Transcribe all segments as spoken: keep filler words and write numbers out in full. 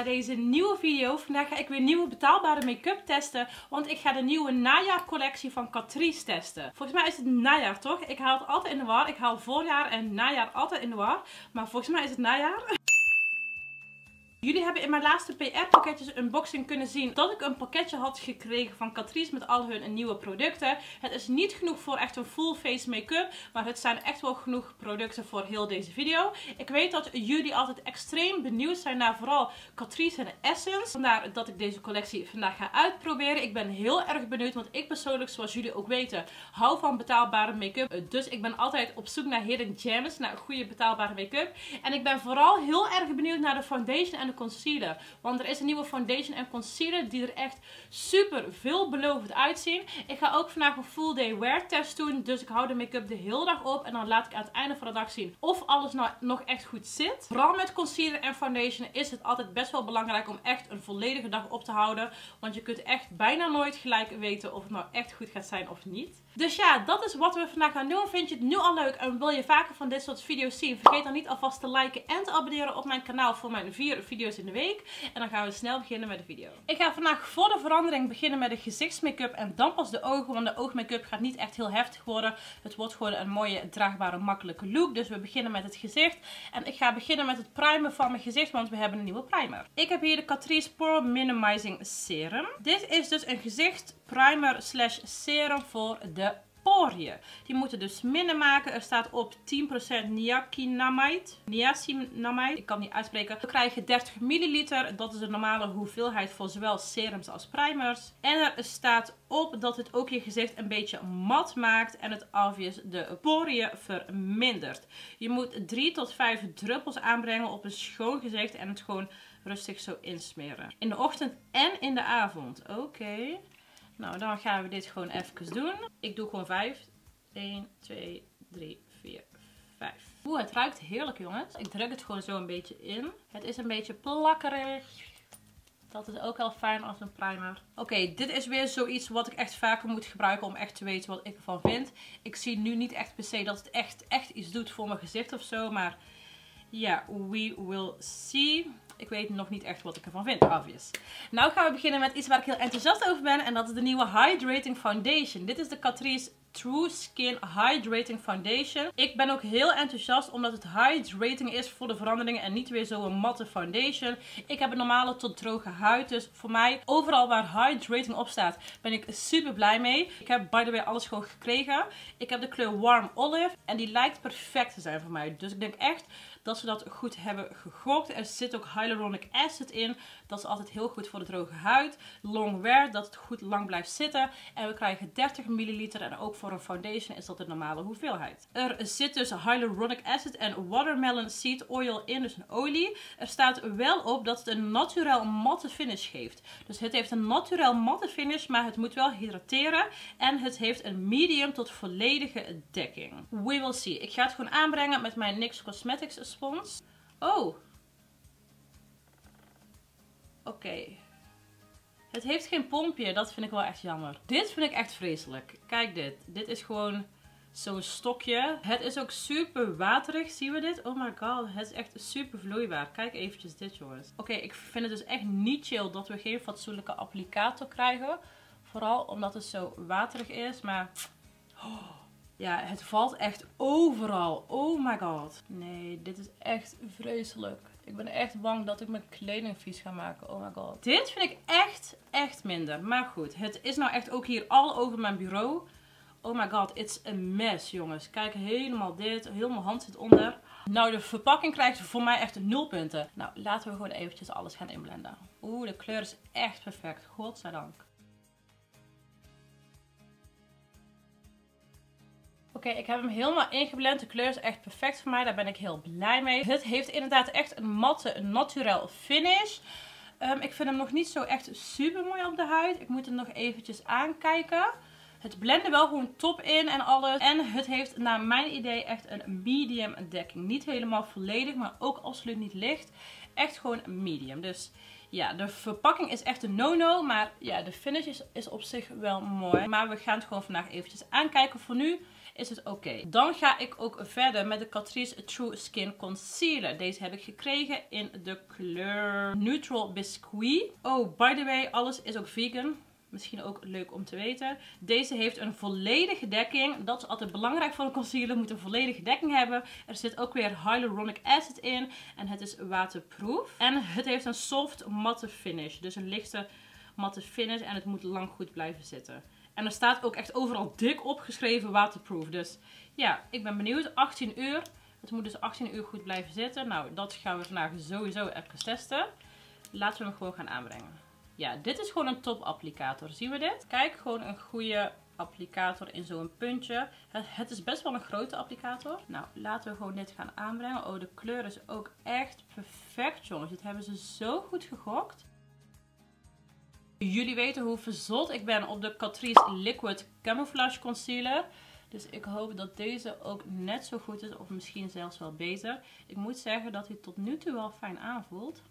deze nieuwe video. Vandaag ga ik weer nieuwe betaalbare make-up testen. Want ik ga de nieuwe najaarcollectie van Catrice testen. Volgens mij is het najaar toch? Ik haal het altijd in de war. Ik haal voorjaar en najaar altijd in de war. Maar volgens mij is het najaar. Jullie hebben in mijn laatste P R pakketjes unboxing kunnen zien dat ik een pakketje had gekregen van Catrice met al hun nieuwe producten. Het is niet genoeg voor echt een full face make-up, maar het zijn echt wel genoeg producten voor heel deze video. Ik weet dat jullie altijd extreem benieuwd zijn naar vooral Catrice en Essence. Vandaar dat ik deze collectie vandaag ga uitproberen. Ik ben heel erg benieuwd, want ik persoonlijk, zoals jullie ook weten, hou van betaalbare make-up. Dus ik ben altijd op zoek naar hidden gems, naar goede betaalbare make-up. En ik ben vooral heel erg benieuwd naar de foundation en de concealer. Want er is een nieuwe foundation en concealer die er echt super veelbelovend uitzien. Ik ga ook vandaag een full day wear test doen. Dus ik hou de make-up de hele dag op. En dan laat ik aan het einde van de dag zien of alles nou nog echt goed zit. Vooral met concealer en foundation is het altijd best wel belangrijk om echt een volledige dag op te houden. Want je kunt echt bijna nooit gelijk weten of het nou echt goed gaat zijn of niet. Dus ja, dat is wat we vandaag gaan doen. Vind je het nu al leuk en wil je vaker van dit soort video's zien? Vergeet dan niet alvast te liken en te abonneren op mijn kanaal voor mijn vier video's in de week. En dan gaan we snel beginnen met de video. Ik ga vandaag voor de verandering beginnen met de gezichtsmake-up en dan pas de ogen. Want de oogmake-up gaat niet echt heel heftig worden. Het wordt gewoon een mooie, draagbare, makkelijke look. Dus we beginnen met het gezicht. En ik ga beginnen met het primen van mijn gezicht, want we hebben een nieuwe primer. Ik heb hier de Catrice Pore Minimizing Serum. Dit is dus een gezicht primer slash serum voor de poriën. Die moeten dus minder maken. Er staat op tien procent niacinamide. Niacinamide. Ik kan het niet uitspreken. We krijgen dertig milliliter. Dat is de normale hoeveelheid voor zowel serums als primers. En er staat op dat het ook je gezicht een beetje mat maakt. En het obvious de poriën vermindert. Je moet drie tot vijf druppels aanbrengen op een schoon gezicht. En het gewoon rustig zo insmeren. In de ochtend en in de avond. Oké. Okay. Nou, dan gaan we dit gewoon even doen. Ik doe gewoon vijf. één, twee, drie, vier, vijf. Oeh, het ruikt heerlijk, jongens. Ik druk het gewoon zo een beetje in. Het is een beetje plakkerig. Dat is ook wel fijn als een primer. Oké, okay, dit is weer zoiets wat ik echt vaker moet gebruiken om echt te weten wat ik ervan vind. Ik zie nu niet echt per se dat het echt, echt iets doet voor mijn gezicht of zo. Maar ja, we will see. Ik weet nog niet echt wat ik ervan vind, obvious. Nou gaan we beginnen met iets waar ik heel enthousiast over ben. En dat is de nieuwe Hydrating Foundation. Dit is de Catrice True Skin Hydrating Foundation. Ik ben ook heel enthousiast omdat het hydrating is voor de veranderingen en niet weer zo'n matte foundation. Ik heb een normale tot droge huid, dus voor mij overal waar hydrating op staat ben ik super blij mee. Ik heb by the way alles gewoon gekregen. Ik heb de kleur Warm Olive en die lijkt perfect te zijn voor mij. Dus ik denk echt dat ze dat goed hebben gegokt. Er zit ook hyaluronic acid in. Dat is altijd heel goed voor de droge huid. Long wear, dat het goed lang blijft zitten. En we krijgen dertig milliliter en ook voor een foundation is dat de normale hoeveelheid. Er zit dus hyaluronic acid en watermelon seed oil in, dus een olie. Er staat wel op dat het een naturel matte finish geeft. Dus het heeft een naturel matte finish, maar het moet wel hydrateren. En het heeft een medium tot volledige dekking. We will see. Ik ga het gewoon aanbrengen met mijn N Y X Cosmetics spons. Oh. Oké. Okay. Het heeft geen pompje. Dat vind ik wel echt jammer. Dit vind ik echt vreselijk. Kijk dit. Dit is gewoon zo'n stokje. Het is ook super waterig. Zien we dit? Oh my god. Het is echt super vloeibaar. Kijk eventjes dit, jongens. Oké, okay, ik vind het dus echt niet chill dat we geen fatsoenlijke applicator krijgen. Vooral omdat het zo waterig is. Maar oh, ja, het valt echt overal. Oh my god. Nee, dit is echt vreselijk. Ik ben echt bang dat ik mijn kleding vies ga maken. Oh my god. Dit vind ik echt, echt minder. Maar goed, het is nou echt ook hier al over mijn bureau. Oh my god, it's a mess, jongens. Kijk, helemaal dit. Heel mijn hand zit onder. Nou, de verpakking krijgt voor mij echt nul punten. Nou, laten we gewoon eventjes alles gaan inblenden. Oeh, de kleur is echt perfect. Godzijdank. Oké, okay, ik heb hem helemaal ingeblend. De kleur is echt perfect voor mij. Daar ben ik heel blij mee. Het heeft inderdaad echt een matte, naturel finish. Um, ik vind hem nog niet zo echt super mooi op de huid. Ik moet hem nog eventjes aankijken. Het blende wel gewoon top in en alles. En het heeft naar mijn idee echt een medium dekking. Niet helemaal volledig, maar ook absoluut niet licht. Echt gewoon medium. Dus ja, de verpakking is echt een no-no. Maar ja, de finish is, is op zich wel mooi. Maar we gaan het gewoon vandaag eventjes aankijken. Voor nu is het oké. Okay. Dan ga ik ook verder met de Catrice True Skin Concealer. Deze heb ik gekregen in de kleur Neutral Biscuit. Oh, by the way, alles is ook vegan. Misschien ook leuk om te weten. Deze heeft een volledige dekking. Dat is altijd belangrijk voor een concealer. Moet een volledige dekking hebben. Er zit ook weer hyaluronic acid in. En het is waterproof. En het heeft een soft matte finish. Dus een lichte matte finish. En het moet lang goed blijven zitten. En er staat ook echt overal dik opgeschreven waterproof. Dus ja, ik ben benieuwd. achttien uur. Het moet dus achttien uur goed blijven zitten. Nou, dat gaan we vandaag sowieso even testen. Laten we hem gewoon gaan aanbrengen. Ja, dit is gewoon een top applicator. Zien we dit? Kijk, gewoon een goede applicator in zo'n puntje. Het, het is best wel een grote applicator. Nou, laten we gewoon dit gaan aanbrengen. Oh, de kleur is ook echt perfect, jongens. Dit hebben ze zo goed gegokt. Jullie weten hoe verzot ik ben op de Catrice Liquid Camouflage Concealer. Dus ik hoop dat deze ook net zo goed is. Of misschien zelfs wel beter. Ik moet zeggen dat hij tot nu toe wel fijn aanvoelt.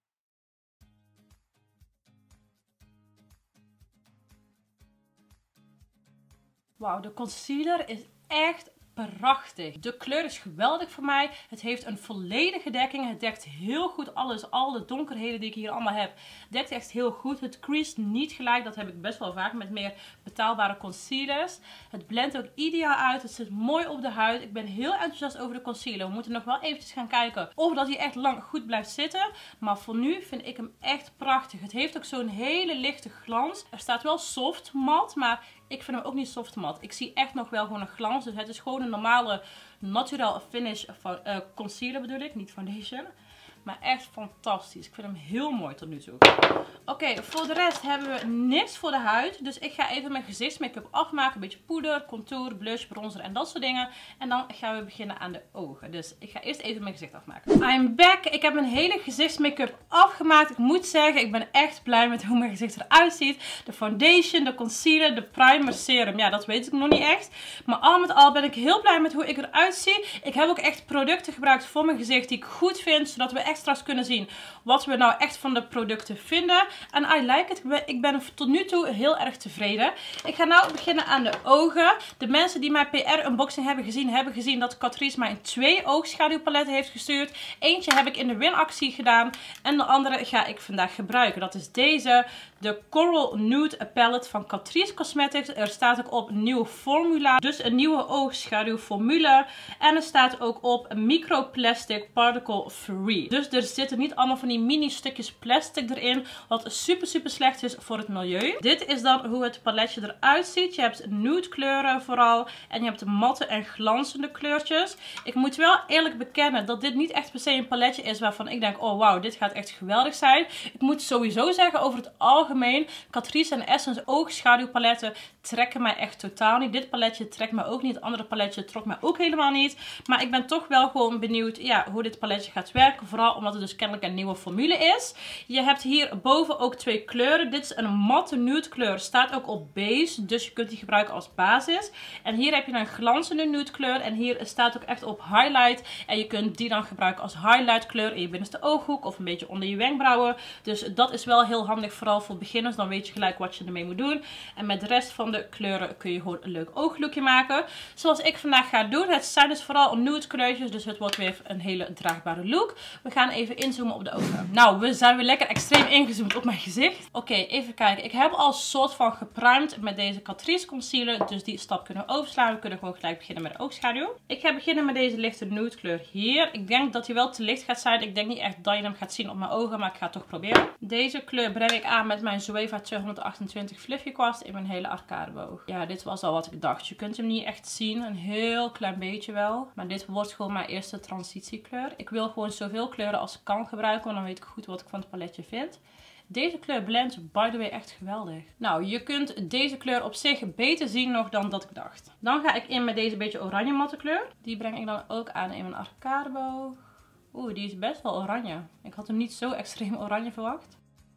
Wauw, de concealer is echt prachtig. De kleur is geweldig voor mij. Het heeft een volledige dekking. Het dekt heel goed alles. Alle donkerheden die ik hier allemaal heb, dekt echt heel goed. Het crease niet gelijk. Dat heb ik best wel vaak met meer betaalbare concealers. Het blendt ook ideaal uit. Het zit mooi op de huid. Ik ben heel enthousiast over de concealer. We moeten nog wel eventjes gaan kijken of dat hij echt lang goed blijft zitten. Maar voor nu vind ik hem echt prachtig. Het heeft ook zo'n hele lichte glans. Er staat wel soft matte, maar ik vind hem ook niet soft matte. Ik zie echt nog wel gewoon een glans. Dus het is gewoon een normale natural finish van, uh, concealer bedoel ik. Niet foundation. Maar echt fantastisch. Ik vind hem heel mooi tot nu toe. Oké, okay, voor de rest hebben we niks voor de huid. Dus ik ga even mijn gezichtsmake-up afmaken. Een beetje poeder, contour, blush, bronzer en dat soort dingen. En dan gaan we beginnen aan de ogen. Dus ik ga eerst even mijn gezicht afmaken. I'm back. Ik heb mijn hele gezichtsmake-up afgemaakt. Ik moet zeggen, ik ben echt blij met hoe mijn gezicht eruit ziet. De foundation, de concealer, de primer, serum. Ja, dat weet ik nog niet echt. Maar al met al ben ik heel blij met hoe ik eruit zie. Ik heb ook echt producten gebruikt voor mijn gezicht die ik goed vind. Zodat we extra's kunnen zien wat we nou echt van de producten vinden. En I like it. Ik ben tot nu toe heel erg tevreden. Ik ga nou beginnen aan de ogen. De mensen die mijn P R unboxing hebben gezien, hebben gezien dat Catrice mij twee oogschaduwpaletten heeft gestuurd. Eentje heb ik in de winactie gedaan. En de andere ga ik vandaag gebruiken. Dat is deze. De Coral Nude Palette van Catrice Cosmetics. Er staat ook op nieuwe formula. Dus een nieuwe oogschaduwformule. En er staat ook op microplastic particle free. Dus er zitten niet allemaal van die mini stukjes plastic erin. Wat super super slecht is voor het milieu. Dit is dan hoe het paletje eruit ziet. Je hebt nude kleuren vooral. En je hebt matte en glanzende kleurtjes. Ik moet wel eerlijk bekennen dat dit niet echt per se een paletje is waarvan ik denk, oh wauw, dit gaat echt geweldig zijn. Ik moet sowieso zeggen over het algemeen, Catrice en Essence oogschaduwpaletten trekken mij echt totaal niet. Dit paletje trekt me ook niet. Het andere paletje trok mij ook helemaal niet. Maar ik ben toch wel gewoon benieuwd ja, hoe dit paletje gaat werken. Vooral omdat het dus kennelijk een nieuwe formule is. Je hebt hier boven ook twee kleuren. Dit is een matte nude kleur. Staat ook op beige. Dus je kunt die gebruiken als basis. En hier heb je een glanzende nude kleur. En hier staat ook echt op highlight. En je kunt die dan gebruiken als highlight kleur in je binnenste ooghoek. Of een beetje onder je wenkbrauwen. Dus dat is wel heel handig. Vooral voor beginners. Dan weet je gelijk wat je ermee moet doen. En met de rest van de kleuren kun je gewoon een leuk ooglookje maken. Zoals ik vandaag ga doen. Het zijn dus vooral nude kleurtjes. Dus het wordt weer een hele draagbare look. We gaan even inzoomen op de ogen. Nou, we zijn weer lekker extreem ingezoomd op mijn gezicht. Oké, okay, even kijken. Ik heb al soort van geprimed met deze Catrice concealer. Dus die stap kunnen we overslaan. We kunnen gewoon gelijk beginnen met de oogschaduw. Ik ga beginnen met deze lichte nude kleur hier. Ik denk dat hij wel te licht gaat zijn. Ik denk niet echt dat je hem gaat zien op mijn ogen. Maar ik ga het toch proberen. Deze kleur breng ik aan met mijn Zoeva tweehonderdachtentwintig Fluffy Kwast in mijn hele arcadeboog. Ja, dit was al wat ik dacht. Je kunt hem niet echt zien. Een heel klein beetje wel. Maar dit wordt gewoon mijn eerste transitiekleur. Ik wil gewoon zoveel kleuren als ik kan gebruiken. Want dan weet ik goed wat ik van het paletje vind. Deze kleur blendt by the way echt geweldig. Nou, je kunt deze kleur op zich beter zien nog dan dat ik dacht. Dan ga ik in met deze beetje oranje matte kleur. Die breng ik dan ook aan in mijn arcadeboog. Oeh, die is best wel oranje. Ik had hem niet zo extreem oranje verwacht.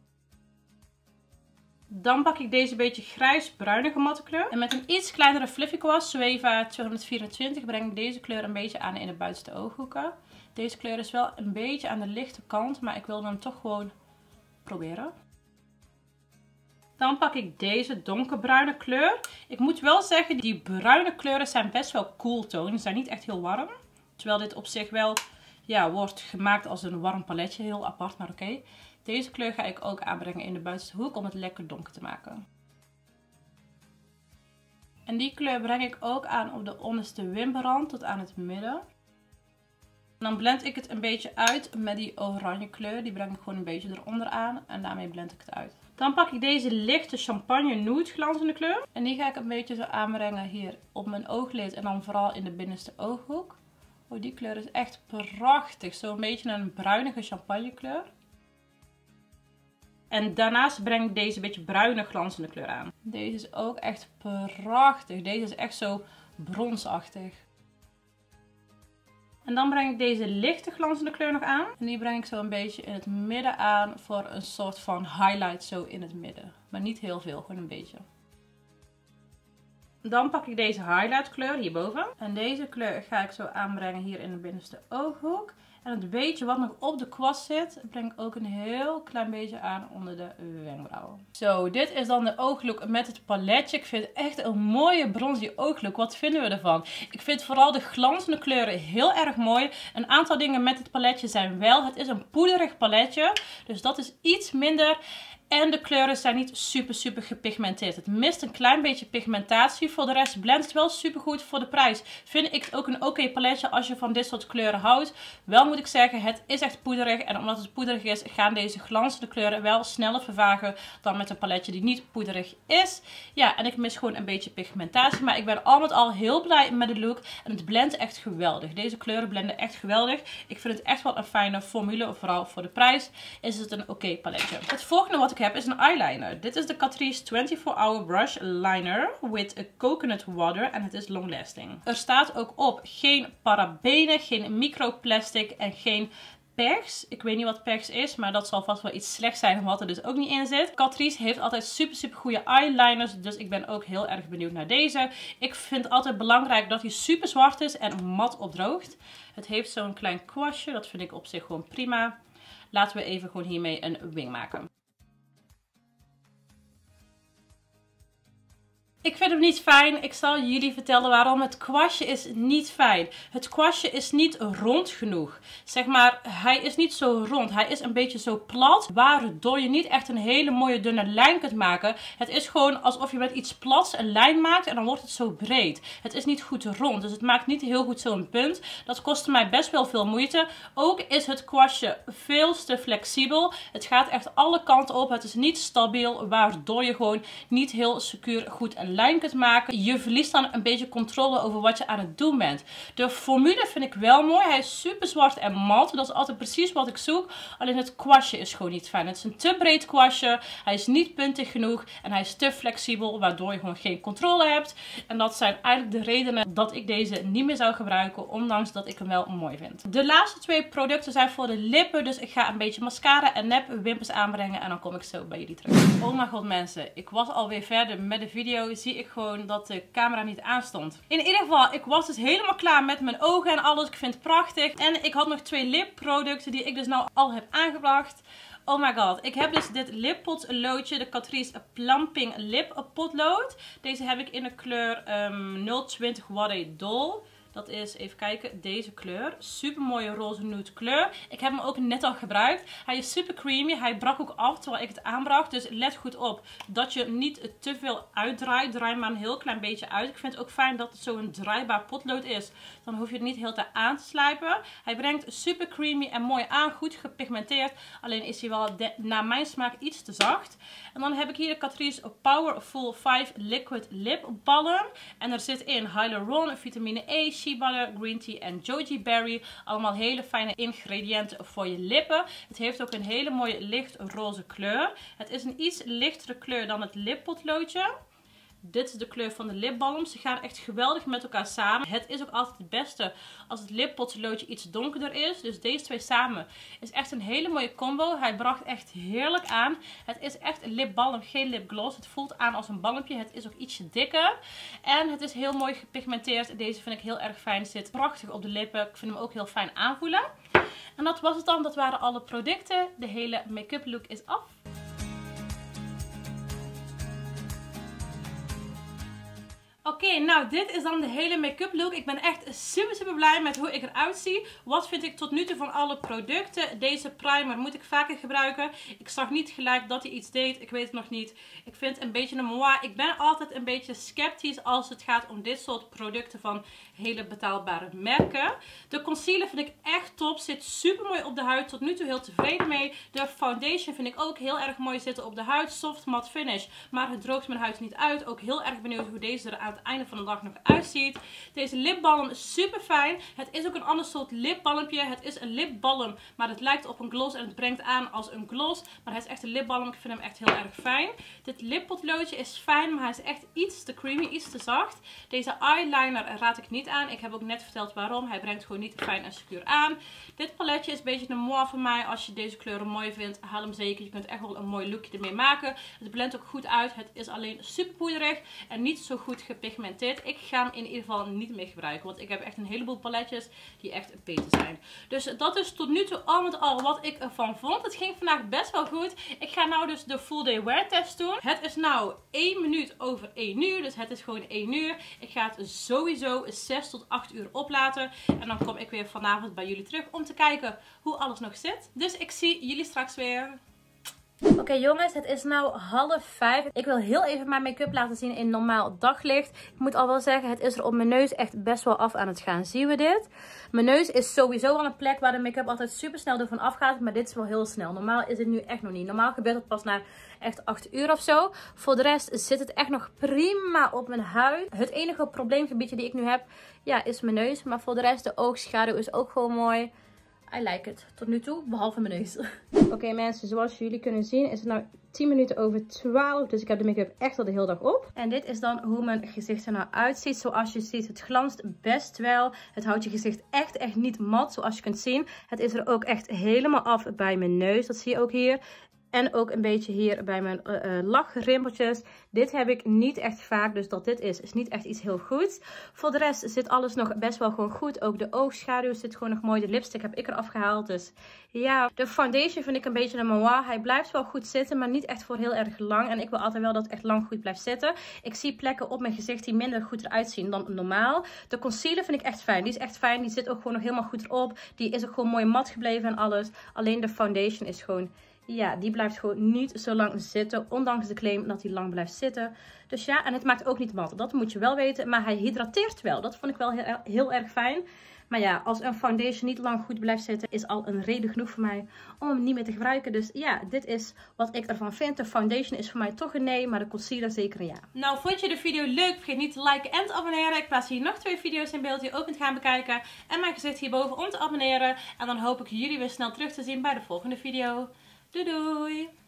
Dan pak ik deze beetje grijs-bruinige matte kleur. En met een iets kleinere fluffy kwast, Zoeva tweehonderdvierentwintig, breng ik deze kleur een beetje aan in de buitenste ooghoeken. Deze kleur is wel een beetje aan de lichte kant, maar ik wilde hem toch gewoon proberen. Dan pak ik deze donkerbruine kleur. Ik moet wel zeggen, die bruine kleuren zijn best wel cool toon. Ze zijn niet echt heel warm. Terwijl dit op zich wel ja, wordt gemaakt als een warm paletje. Heel apart, maar oké. Okay. Deze kleur ga ik ook aanbrengen in de buitenste hoek om het lekker donker te maken. En die kleur breng ik ook aan op de onderste wimperrand tot aan het midden. En dan blend ik het een beetje uit met die oranje kleur. Die breng ik gewoon een beetje eronder aan en daarmee blend ik het uit. Dan pak ik deze lichte champagne nude glanzende kleur. En die ga ik een beetje zo aanbrengen hier op mijn ooglid en dan vooral in de binnenste ooghoek. Oh, die kleur is echt prachtig. Zo'n beetje een bruinige champagne kleur. En daarnaast breng ik deze beetje bruine glanzende kleur aan. Deze is ook echt prachtig. Deze is echt zo bronsachtig. En dan breng ik deze lichte glanzende kleur nog aan. En die breng ik zo een beetje in het midden aan voor een soort van highlight zo in het midden. Maar niet heel veel, gewoon een beetje. Dan pak ik deze highlight kleur hierboven. En deze kleur ga ik zo aanbrengen hier in de binnenste ooghoek. En het beetje wat nog op de kwast zit, breng ik ook een heel klein beetje aan onder de wenkbrauwen. Zo, dit is dan de ooglook met het paletje. Ik vind het echt een mooie bronzy ooglook. Wat vinden we ervan? Ik vind vooral de glanzende kleuren heel erg mooi. Een aantal dingen met het paletje zijn wel. Het is een poederig paletje, dus dat is iets minder. En de kleuren zijn niet super super gepigmenteerd. Het mist een klein beetje pigmentatie. Voor de rest blendt het wel super goed. Voor de prijs vind ik het ook een oké okay paletje als je van dit soort kleuren houdt. Wel moet ik zeggen, het is echt poederig. En omdat het poederig is, gaan deze glanzende kleuren wel sneller vervagen dan met een paletje die niet poederig is. Ja, en ik mis gewoon een beetje pigmentatie. Maar ik ben al met al heel blij met de look. En het blendt echt geweldig. Deze kleuren blenden echt geweldig. Ik vind het echt wel een fijne formule. Vooral voor de prijs is het een oké okay paletje. Het volgende wat ik heb is een eyeliner. Dit is de Catrice twenty-four hour Brush Liner with a coconut water en het is long lasting. Er staat ook op geen parabenen, geen microplastic en geen perks. Ik weet niet wat perks is, maar dat zal vast wel iets slechts zijn wat er dus ook niet in zit. Catrice heeft altijd super super goede eyeliners, dus ik ben ook heel erg benieuwd naar deze. Ik vind het altijd belangrijk dat hij super zwart is en mat opdroogt. Het heeft zo'n klein kwastje, dat vind ik op zich gewoon prima. Laten we even gewoon hiermee een wing maken. Ik vind hem niet fijn. Ik zal jullie vertellen waarom. Het kwastje is niet fijn. Het kwastje is niet rond genoeg. Zeg maar, hij is niet zo rond. Hij is een beetje zo plat. Waardoor je niet echt een hele mooie dunne lijn kunt maken. Het is gewoon alsof je met iets plats een lijn maakt en dan wordt het zo breed. Het is niet goed rond. Dus het maakt niet heel goed zo'n punt. Dat kostte mij best wel veel moeite. Ook is het kwastje veel te flexibel. Het gaat echt alle kanten op. Het is niet stabiel. Waardoor je gewoon niet heel secuur goed een lijn kunt maken. Je verliest dan een beetje controle over wat je aan het doen bent. De formule vind ik wel mooi. Hij is super zwart en mat. Dat is altijd precies wat ik zoek. Alleen het kwastje is gewoon niet fijn. Het is een te breed kwastje. Hij is niet puntig genoeg. En hij is te flexibel. Waardoor je gewoon geen controle hebt. En dat zijn eigenlijk de redenen dat ik deze niet meer zou gebruiken. Ondanks dat ik hem wel mooi vind. De laatste twee producten zijn voor de lippen. Dus ik ga een beetje mascara en nep wimpers aanbrengen. En dan kom ik zo bij jullie terug. Oh mijn god mensen. Ik was alweer verder met de video. Zie ik gewoon dat de camera niet aanstond. In ieder geval, ik was dus helemaal klaar met mijn ogen en alles. Ik vind het prachtig. En ik had nog twee lipproducten die ik dus nou al heb aangebracht. Oh my god. Ik heb dus dit lippotloodje. De Catrice Plumping Lip Potlood. Deze heb ik in de kleur um, nul twintig Water Doll. Dat is, even kijken, deze kleur. Super mooie roze nude kleur. Ik heb hem ook net al gebruikt. Hij is super creamy. Hij brak ook af terwijl ik het aanbracht. Dus let goed op dat je niet te veel uitdraait. Draai maar een heel klein beetje uit. Ik vind het ook fijn dat het zo'n draaibaar potlood is. Dan hoef je het niet heel te aan te slijpen. Hij brengt super creamy en mooi aan. Goed gepigmenteerd. Alleen is hij wel de, naar mijn smaak iets te zacht. En dan heb ik hier de Catrice Powerful vijf Liquid Lip Balm. En er zit in Hyaluron, vitamine E, shea butter, green tea en goji berry. Allemaal hele fijne ingrediënten voor je lippen. Het heeft ook een hele mooie licht roze kleur. Het is een iets lichtere kleur dan het lippotloodje. Dit is de kleur van de lipbalm. Ze gaan echt geweldig met elkaar samen. Het is ook altijd het beste als het lippotloodje iets donkerder is. Dus deze twee samen is echt een hele mooie combo. Hij bracht echt heerlijk aan. Het is echt een lipbalm, geen lipgloss. Het voelt aan als een balmpje. Het is ook ietsje dikker. En het is heel mooi gepigmenteerd. Deze vind ik heel erg fijn. Zit prachtig op de lippen. Ik vind hem ook heel fijn aanvoelen. En dat was het dan. Dat waren alle producten. De hele make-up look is af. Oké, okay, nou dit is dan de hele make-up look. Ik ben echt super super blij met hoe ik eruit zie. Wat vind ik tot nu toe van alle producten? Deze primer moet ik vaker gebruiken. Ik zag niet gelijk dat hij iets deed. Ik weet het nog niet. Ik vind het een beetje een moi. Ik ben altijd een beetje sceptisch als het gaat om dit soort producten van hele betaalbare merken. De concealer vind ik echt top. Zit super mooi op de huid. Tot nu toe heel tevreden mee. De foundation vind ik ook heel erg mooi zitten op de huid. Soft matte finish. Maar het droogt mijn huid niet uit. Ook heel erg benieuwd hoe deze er aan het einde van de dag nog uitziet. Deze lipbalm is super fijn. Het is ook een ander soort lipbalmpje. Het is een lipbalm, maar het lijkt op een gloss en het brengt aan als een gloss. Maar hij is echt een lipbalm. Ik vind hem echt heel erg fijn. Dit lippotloodje is fijn, maar hij is echt iets te creamy, iets te zacht. Deze eyeliner raad ik niet aan. Ik heb ook net verteld waarom. Hij brengt gewoon niet fijn en secuur aan. Dit paletje is een beetje een moi voor mij. Als je deze kleuren mooi vindt, haal hem zeker. Je kunt echt wel een mooi lookje ermee maken. Het blendt ook goed uit. Het is alleen super poederig en niet zo goed gepigmenteerd. Ik ga hem in ieder geval niet meer gebruiken. Want ik heb echt een heleboel paletjes die echt beter zijn. Dus dat is tot nu toe al met al wat ik ervan vond. Het ging vandaag best wel goed. Ik ga nou dus de full day wear test doen. Het is nou één minuut over één uur. Dus het is gewoon één uur. Ik ga het sowieso zes tot acht uur oplaten. En dan kom ik weer vanavond bij jullie terug om te kijken hoe alles nog zit. Dus ik zie jullie straks weer. Oké okay, jongens, het is nu half vijf. Ik wil heel even mijn make-up laten zien in normaal daglicht. Ik moet al wel zeggen, het is er op mijn neus echt best wel af aan het gaan. Zien we dit? Mijn neus is sowieso al een plek waar de make-up altijd super snel ervan afgaat. Maar dit is wel heel snel. Normaal is het nu echt nog niet. Normaal gebeurt het pas na echt acht uur of zo. Voor de rest zit het echt nog prima op mijn huid. Het enige probleemgebiedje die ik nu heb, ja, is mijn neus. Maar voor de rest, de oogschaduw is ook gewoon mooi. I like it. Tot nu toe, behalve mijn neus. Oké okay, mensen, zoals jullie kunnen zien is het nu tien minuten over twaalf. Dus ik heb de make-up echt al de hele dag op. En dit is dan hoe mijn gezicht er nou uitziet. Zoals je ziet, het glanst best wel. Het houdt je gezicht echt, echt niet mat. Zoals je kunt zien. Het is er ook echt helemaal af bij mijn neus. Dat zie je ook hier. En ook een beetje hier bij mijn uh, uh, lachrimpeltjes. Dit heb ik niet echt vaak. Dus dat dit is, is niet echt iets heel goeds. Voor de rest zit alles nog best wel gewoon goed. Ook de oogschaduw zit gewoon nog mooi. De lipstick heb ik eraf gehaald. Dus ja, de foundation vind ik een beetje een moi. Hij blijft wel goed zitten, maar niet echt voor heel erg lang. En ik wil altijd wel dat het echt lang goed blijft zitten. Ik zie plekken op mijn gezicht die minder goed eruit zien dan normaal. De concealer vind ik echt fijn. Die is echt fijn. Die zit ook gewoon nog helemaal goed erop. Die is ook gewoon mooi mat gebleven en alles. Alleen de foundation is gewoon... Ja, die blijft gewoon niet zo lang zitten. Ondanks de claim dat hij lang blijft zitten. Dus ja, en het maakt ook niet mat. Dat moet je wel weten. Maar hij hydrateert wel. Dat vond ik wel heel, heel erg fijn. Maar ja, als een foundation niet lang goed blijft zitten, is al een reden genoeg voor mij om hem niet meer te gebruiken. Dus ja, dit is wat ik ervan vind. De foundation is voor mij toch een nee, maar de concealer zeker een ja. Nou, vond je de video leuk? Vergeet niet te liken en te abonneren. Ik plaats hier nog twee video's in beeld die je ook kunt gaan bekijken. En mijn gezicht hierboven om te abonneren. En dan hoop ik jullie weer snel terug te zien bij de volgende video. Doei doei!